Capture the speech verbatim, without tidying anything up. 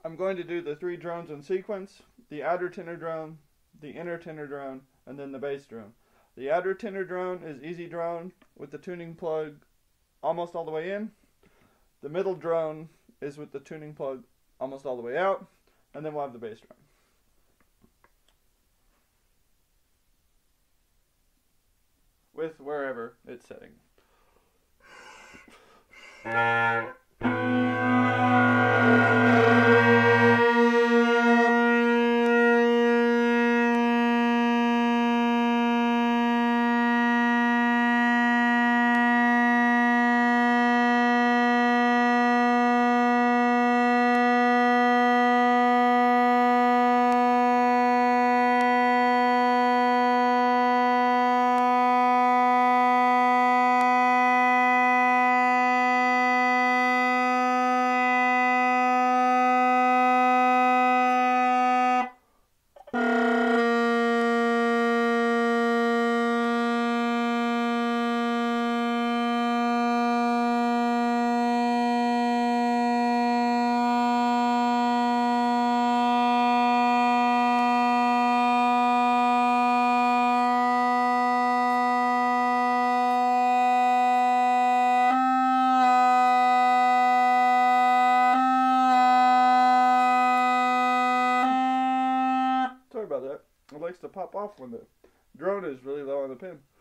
I'm going to do the three drones in sequence: the outer tenor drone, the inner tenor drone, and then the bass drone. The outer tenor drone is easy drone with the tuning plug almost all the way in. The middle drone is with the tuning plug almost all the way out, and then we'll have the bass drone. With wherever it's setting. Sorry about that. It likes to pop off when the drone is really low on the pin.